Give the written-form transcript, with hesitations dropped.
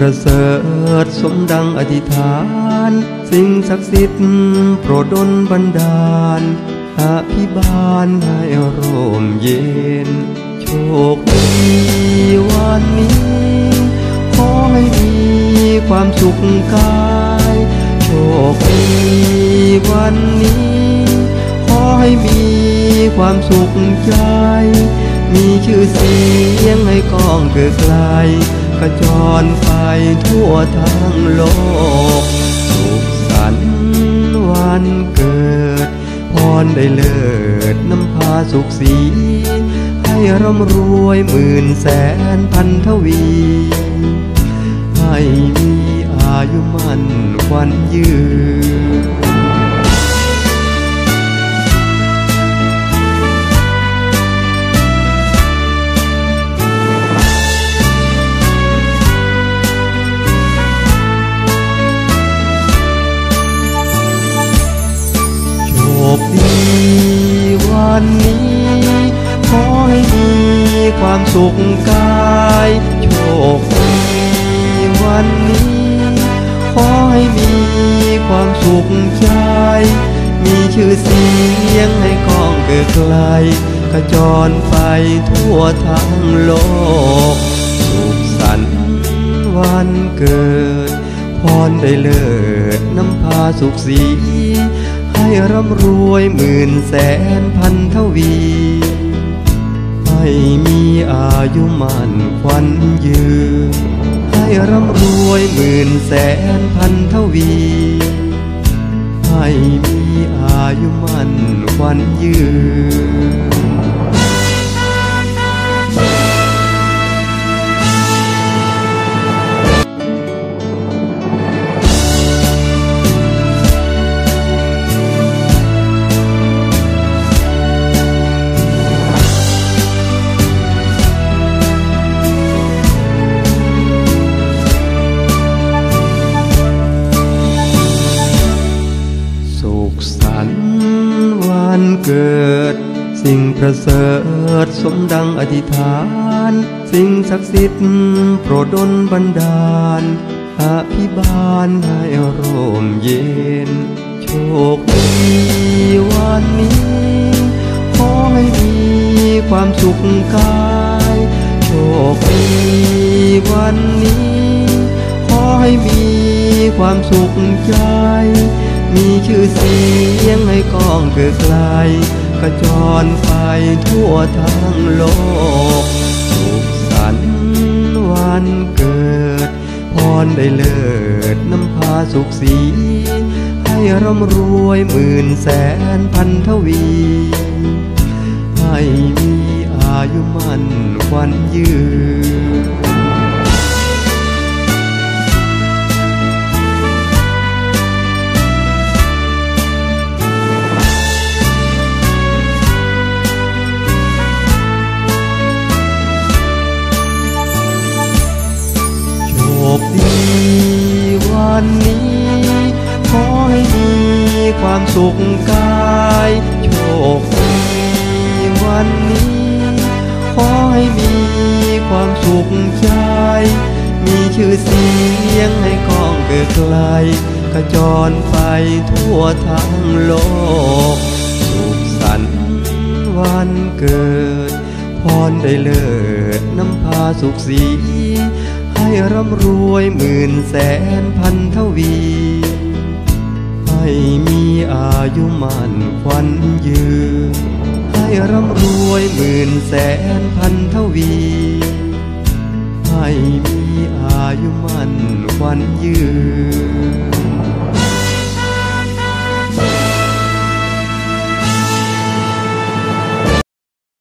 ประเสริฐสมดังอธิษฐานสิ่งศักดิ์สิทธิ์โปรดดลบันดาลอภิบาลให้ร่มเย็นโชคดีวันนี้ขอให้มีความสุขกายโชคดีวันนี้ขอให้มีความสุขใจมีชื่อเสียงให้ก้องเกิดไกลกระจรไปทั่วทั้งโลกสุขสันต์วันเกิดพรได้เลิศนำพาสุขสีให้ร่ำรวยหมื่นแสนพันทวีให้มีอายุมั่นขวัญยืนโชคดีวันนี้ขอให้มีความสุขกายโชคดีวันนี้ขอให้มีความสุขใจมีชื่อเสียงให้ก้องเกิดไกลกระจรไปทั่วทั้งโลกสุขสันต์วันเกิดพรได้เลิศนำพาสุขสีให้ร่ำรวยหมื่นแสนพันทวีให้มีอายุมั่นขวัญยืนให้ร่ำรวยหมื่นแสนพันทวีให้มีอายุมั่นขวัญยืนวันเกิดสิ่งประเสริฐสมดังอธิษฐานสิ่งศักดิ์สิทธิ์โปรดดลบันดาลอภิบาลให้ร่มเย็นโชคดีวันนี้ขอให้มีความสุขกายโชคดีวันนี้ขอให้มีความสุขใจมีชื่อเสียงให้ก้องเกิดไกลกระจรไปทั่วทั้งโลกสุขสันต์วันเกิดพรได้เลิศนำพาสุขสีให้ร่ำรวยหมื่นแสนพันทวีให้มีอายุมั่นขวัญยืนโชคดีวันนี้ขอให้มีความสุขกายโชคดีวันนี้ขอให้มีความสุขใจมีชื่อเสียงให้ก้องเกิดไกลกระจรไปทั่วทั้งโลกสุขสันต์วันเกิดพรได้เลิศนำพาสุขสีให้ร่ำรวยหมื่นแสนพันทวีให้มีอายุมั่นขวัญยืนให้ร่ำรวยหมื่นแสนพันทวีให้มีอายุมั่นขวัญยืน